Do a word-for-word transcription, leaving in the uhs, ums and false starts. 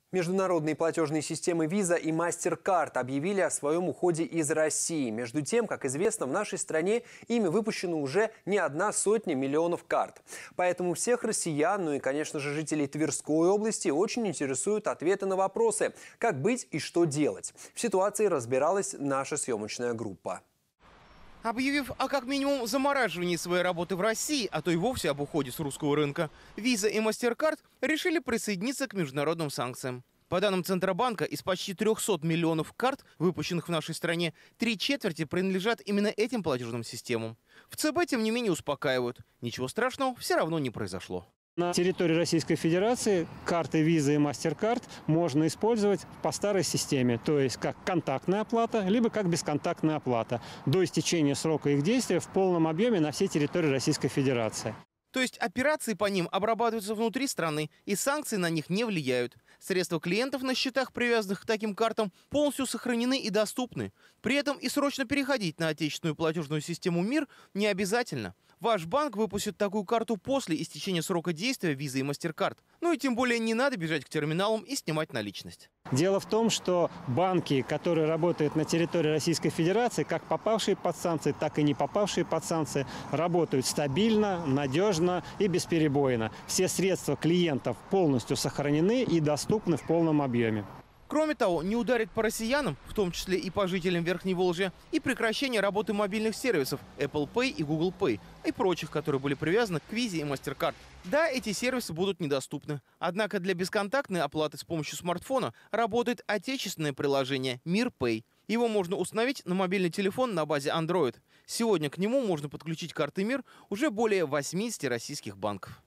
Международные платежные системы Visa и MasterCard объявили о своем уходе из России. Между тем, как известно, в нашей стране ими выпущено уже не одна сотня миллионов карт. Поэтому всех россиян, ну и, конечно же, жителей Тверской области очень интересуют ответы на вопросы, как быть и что делать. В ситуации разбиралась наша съемочная группа. Объявив о как минимум замораживании своей работы в России, а то и вовсе об уходе с русского рынка, Visa и MasterCard решили присоединиться к международным санкциям. По данным Центробанка, из почти трёхсот миллионов карт, выпущенных в нашей стране, три четверти принадлежат именно этим платежным системам. В ЦБ, тем не менее, успокаивают. Ничего страшного все равно не произошло. На территории Российской Федерации карты Visa и MasterCard можно использовать по старой системе, то есть как контактная оплата, либо как бесконтактная оплата, до истечения срока их действия в полном объеме на всей территории Российской Федерации. То есть операции по ним обрабатываются внутри страны, и санкции на них не влияют. Средства клиентов на счетах, привязанных к таким картам, полностью сохранены и доступны. При этом и срочно переходить на отечественную платежную систему МИР не обязательно. Ваш банк выпустит такую карту после истечения срока действия Visa и MasterCard. Ну и тем более не надо бежать к терминалам и снимать наличность. Дело в том, что банки, которые работают на территории Российской Федерации, как попавшие под санкции, так и не попавшие под санкции, работают стабильно, надежно и бесперебойно. Все средства клиентов полностью сохранены и доступны в полном объеме. Кроме того, не ударит по россиянам, в том числе и по жителям Верхней Волжья, и прекращение работы мобильных сервисов Apple Pay и Google Pay, и прочих, которые были привязаны к Visa и MasterCard. Да, эти сервисы будут недоступны. Однако для бесконтактной оплаты с помощью смартфона работает отечественное приложение MirPay. Его можно установить на мобильный телефон на базе Android. Сегодня к нему можно подключить карты МИР уже более восьмидесяти российских банков.